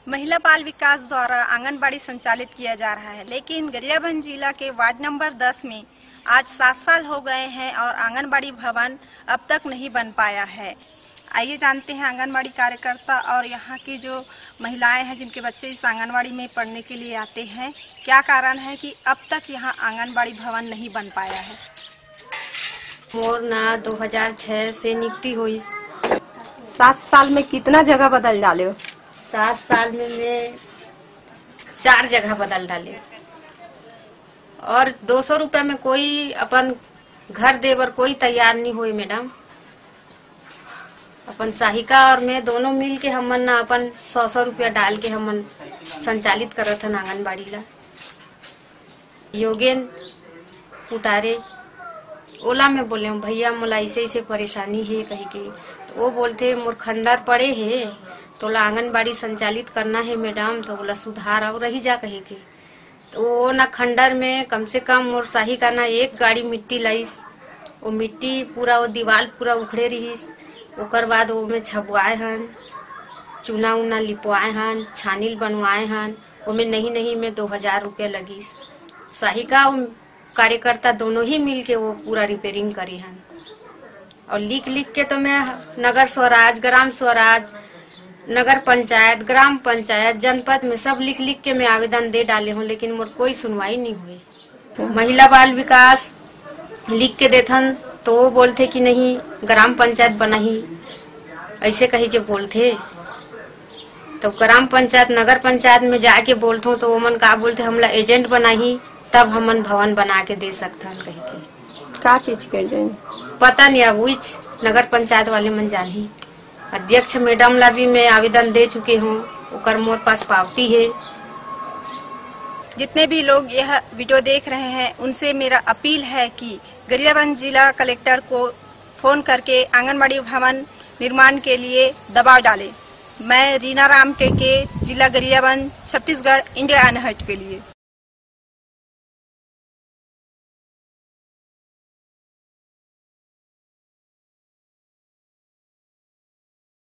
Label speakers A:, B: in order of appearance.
A: महिला बाल विकास द्वारा आंगनबाड़ी संचालित किया जा रहा है, लेकिन गरियाबंद जिला के वार्ड नंबर 10 में आज 7 साल हो गए हैं और आंगनबाड़ी भवन अब तक नहीं बन पाया है। आइए जानते हैं आंगनबाड़ी कार्यकर्ता और यहाँ की जो महिलाएं हैं जिनके बच्चे इस आंगनबाड़ी में पढ़ने के लिए आते हैं, क्या कारण है कि अब तक यहाँ आंगनबाड़ी भवन नहीं बन पाया है।
B: मोर ना 2006 से निकती हुई।
A: 7 साल में कितना जगह बदल डाले हो?
B: 7 साल में मैं 4 जगह बदल डाले और 200 रुपया में कोई अपन घर देवर कोई तैयार नहीं हुई। मैडम अपन साहिका और मैं दोनों मिल के हमन ना अपन 100 रुपया डाल के हमन संचालित करत हन आंगनबाड़ी ला। योगेन कुटारे ओला में बोले भैया मोला ऐसे परेशानी है कही के, तो वो बोलते मोर खंडर पड़े है तो ला आंगनबाड़ी संचालित करना है मैडम, तो बोला सुधार और रही जा कही के। तो वो ना खंडर में कम से कम मोर साही का ना 1 गाड़ी मिट्टी लाइस। वो मिट्टी पूरा वो दीवार पूरा उखड़े रहीस। ओकर बाद वो में छबवाए हन, चूना उना लिपवाए हन, छानील बनवाए हन। वो में नहीं में 2000 रुपया लगीस। साहिका कार्यकर्ता दोनों ही मिल के वो पूरा रिपेयरिंग करी हन। और लिख के तो मैं नगर स्वराज, ग्राम स्वराज, नगर पंचायत, ग्राम पंचायत, जनपद में सब लिख के मैं आवेदन दे डाले हूँ, लेकिन मोर कोई सुनवाई नहीं हुई। महिला बाल विकास लिख के देथन तो वो बोलते कि नहीं ग्राम पंचायत बनाही, ऐसे कही के बोलते। तो ग्राम पंचायत नगर पंचायत में जाके बोलते हूँ तो वो मन का बोलते हमला एजेंट बनाही तब हमन भवन बना के दे सकते हैं कही के।
A: क्या चीज कर रहे हैं
B: पता नहीं, अब वही नगर पंचायत वाले मन जानी। अध्यक्ष मैडम ला भी मैं आवेदन दे चुके हूँ, ओकर मोर पास पावती है।
A: जितने भी लोग यह वीडियो देख रहे हैं उनसे मेरा अपील है कि गरियाबंद जिला कलेक्टर को फोन करके आंगनबाड़ी भवन निर्माण के लिए दबाव डालें। मैं रीना राम के जिला गरियाबंद, छत्तीसगढ़, इंडिया अनहट के लिए।